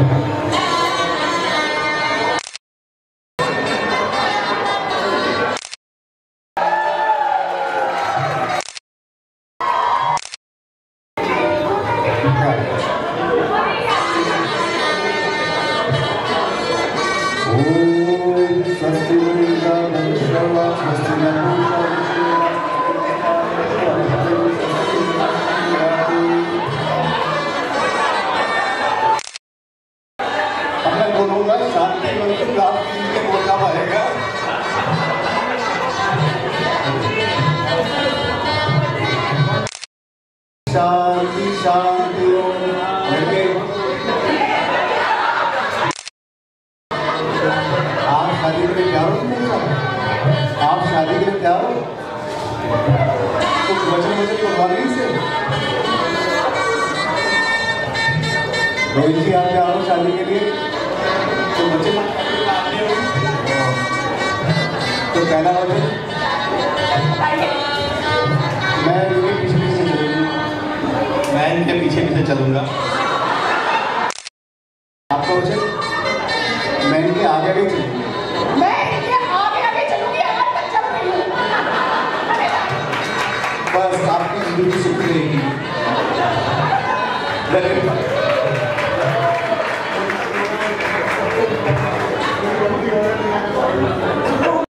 शांति शांति आप शादी के लिए तैयार हो? आप शादी के लिए तैयार हो? तो वचन करवा रही से रोहित जी आप तैयार हो शादी के लिए? तो वचन तो पहला वचन मैं इनके पीछे पीछे चलूंगा। आपका वचन मैं इनके आगे आगे चलूंगी। मैं इनके आगे आगे चलूंगी, आगे तक चल रही हूँ। बस आपकी जिंदगी सुखी रहेगी।